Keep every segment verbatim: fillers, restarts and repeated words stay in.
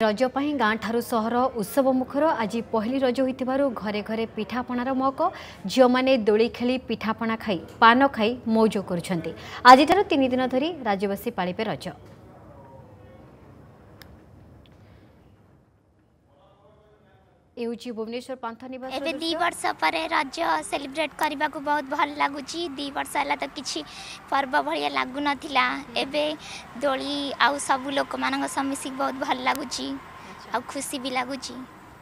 रज पर गाँ ठारू सहर उत्सव मुखर आज पहली रज होइतिबारु घरे घरे पिठापणार महक झील मैंने दोली खेली पिठापणा खाई पान खाई मौज करुछंती। आज तीन दिन धरी राज्यवासी पालिबे रज। भुवनेश्वर पांथ निवास एबे दी वर्ष पर रज सेलिब्रेट करने को बहुत भल लगुच। दी वर्ष है तो किसी पर्व भाया लगु नथिला। एबे दोली आउ सब लोक मान मिसिक बहुत भल लगुच आ खुशी भी लगुच।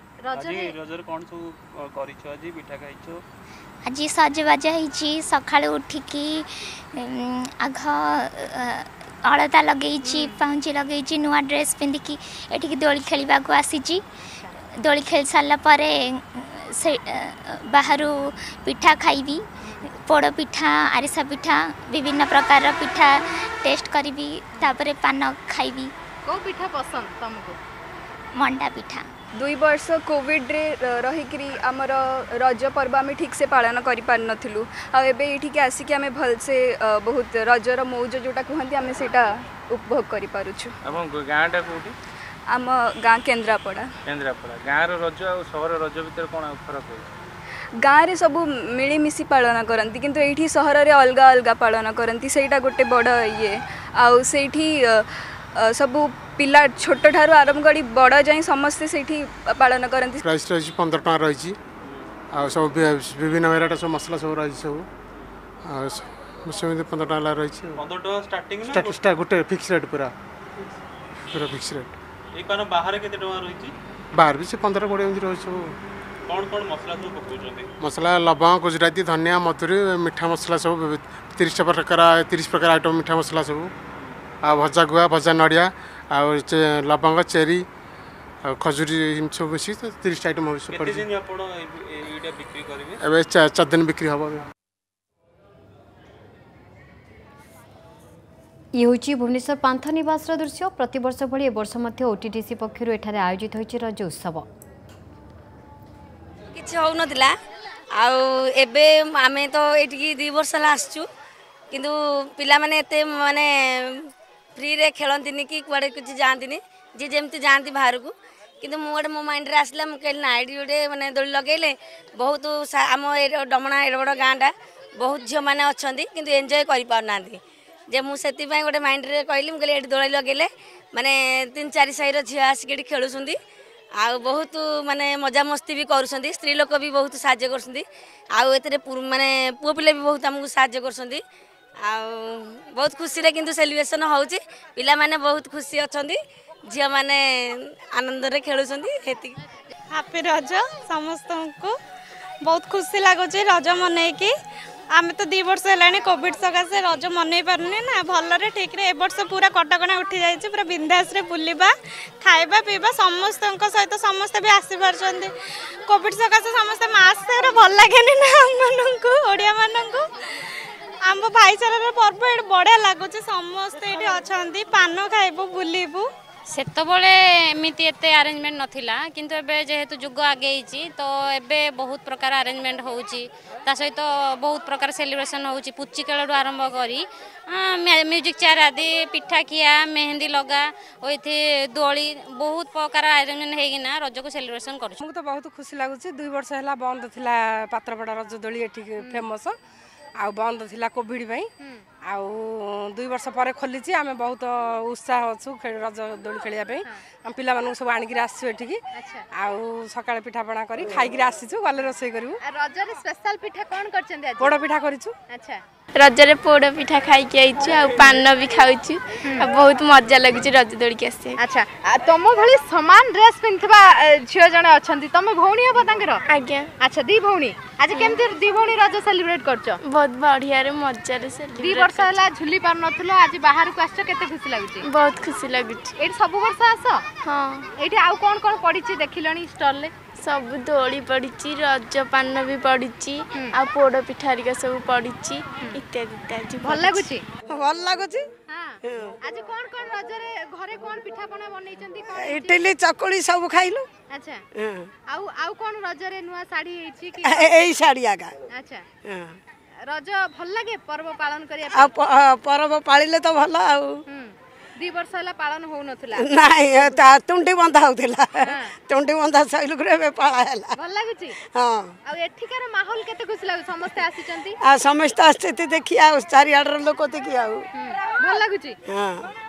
आज सजबाज हो सका उठिकी आघ अलता लगे पाउंची लगे नुआ ड्रेस पिंधिकी एठिकी दोली खेलने को आसी। दोली खेल सारा पर से बाहर पिठा खाइबी पोड़ पिठा आरिसा पिठा विभिन्न प्रकार पिठा टेस्ट करी तापर पान खाइबी। को पिठा पसंद तुमको? मंडा पिठा। दुई वर्ष कोविड रे रही आमर रज पर्व आम ठीक से पालन कर पार नथिलु। आबे एठिके आसिक आम भल से बहुत रजर मौज जोटा कहते आम सेटा उपभोग करि पारुछु। अपन गाँटा कोठी? आम गाँ केन्द्रापड़ा। केन्द्रापड़ा गाँव रज और सहर रज भीतर कौन फरक है? गाँव रे सब मिलीमिशी पालन करती किंतु एठी सहर रे अलग अलग पालन करती सेटा गोटे बड़ ये आउ सेठी सब पिला छोट ठारू आरंभ करी बड़ जाए समस्ते सेठी पालन करती। प्राइस रही पंद्रह टका रही सब विभिन्न वेराइटी सब मसला सब रही सब पंद्रह टका रही गोटे फिक्स रेट पूरा पूरा फिक्स रेट। बाहर केते टका रही? बाहर भी से पंद्रह कोड़े एमती रही सब। कौन कौन मसला सब पकाउछन्ते? मसला लवंग गुजराती धनिया मधुरी मीठा मसला सब तीस प्रकार तीस प्रकार आइटम मीठा मसला सब आ भजा गुआ भजा नड़िया आ लवंग चेरी आ खजूरी सब मिसी तीस आइटम केते दिन आपण एटा बिक्री करिवे? एबे चार दिन बिक्री हबो। ये हूँ भुवनेश्वर पांथ निवास दृश्य। प्रतिवर्ष भली ए वर्ष मध्य ओटीटीसी पक्षर एठारे आयोजित होइछि रज उत्सव। किछि हो नथिला आउ एबे आमे तो एठिकी दु वर्ष ला आसछु किंतु पिला माने एते माने फ्री रे खेलंतिनी कि कुआडे किछि जानतिनी जे जेमति जानती बाहर को किंतु मु गोटे मो माइंड रे आसला मु कहली ना एडी गोटे माने दोली लगेले बहुत आम डमणा एड बड़ गाँटा बहुत झील मैंने अच्छा किंतु एंजॉय करि पार नांती जे मु सेति पय गोटे माइंड रे कहली मु कहली एडी दोली लगेले माने तीन चार साइर झील आसिक खेलुछंती आ बहुत माने मजा मस्ती भी करुछंती। स्त्री लोक भी बहुत साहाय्य करछंती आउ एतरे माने पुओ पिले भी बहुत हमकु साहाय्य करछंती आ बहुत खुशी रे किंतु सेलिब्रेशन होउची। पिला माने बहुत खुशी अछंती झील माने आनंद रे खेलुछंती। हेती हैप्पी रज समस्त को बहुत खुशी लागुची रज मने की आम तो दी वर्ष है कोविड सकाशे रज मन पार्नी ना भलरे ठीक रे ए वर्ष पूरा कटकणा उठी जाइए पूरा बिंदास रे बुलवा खाइबा पीवा समस्त सहित समस्ते भी आसी पार्टी कोविड सकाशे समस्ते मास्क भल लगे ना आमको ओडिया मानू आम भाईचार पर्व ये बढ़िया लगुच समस्ते ये अच्छा पान खाइबू बुलबू सेतबले एमती एते अरेंजमेंट नथिला किंतु एबे जेहेतु जुग आगे तो एबे बहुत प्रकार अरेंजमेंट होउची ता सहित बहुत प्रकार सेलिब्रेशन होउची पुच्ची खेल आरंभ करी म्यूजिक चेयर आदि पिठा खिया मेहंदी लगा ओइथे दोली बहुत प्रकार अरेंजमेंट हेगिना रज को सेलिब्रेशन करू। मुझे तो बहुत खुशी लगुच दुई वर्ष है बंद थिला पात्रपड़ा रज दोली एठी फेमस आ बंद थिला कोविड पई आउ दुई वर्ष पर खोली आम बहुत उत्साह अच्छु रज दोली खेलिया आम पिला मानू सब आनिक आसु एठिकी आउ सकाळे पिठापणा करी खाइक आसीचु गले रोसई करू। रजरे स्पेशल पिठा कोन करछन आज? पोड़ पिठा करिछु। अच्छा रजरे पोड़ पिठा खाइक आइछु आ पान भी खाउछु आ बहुत मजा लागुछि रज दोली के आसे। अच्छा तुम भली समान ड्रेस पिनथबा छियो जने अछंती तुम भौणी हो तांकर? आज्ञा। अच्छा दी भौणी आज केमती दी भौणी रज सेलिब्रेट करछो? बहुत बढ़िया रे मजा रे सेलिब्रेट। दी वर्ष हला झुली पार नथलो आज बाहर को आछो केते खुशी लागुछि? बहुत खुशी लागुछि। एठी सब वर्ष आसो? हां एठी आउ कोन कोन पडिछि देखिलणी स्टॉल ले? सब दोली पड़ी रज पान भी पड़ी आ पोड़ पिठारिका सब पड़ी इत्यादि इत्यादि भल लगुची भल लगुची। आज कोन कोन रज रे घरे कोन पिठा पना बनैचंती? इडली चकुली सब खाइलु। अच्छा आउ आउ कोन रज रे नुवा साड़ी हेछि कि एई साड़ी आगा? अच्छा रज भल लागे पर्व पालन करिया? आ पर्व पालिले तो भल आउ दी वर्ष होला पालन हो नथुला नाही ता तुंडी बंधा होतिला तुंडी बंधा सइलु करे पाळा हला भल लागुची हां आ एठिकार माहौल केते खुश लागु समस्त आसीचंती आ समस्त आस्ते देखि आ चारि आडर लोक देखि आ भल लागुची हां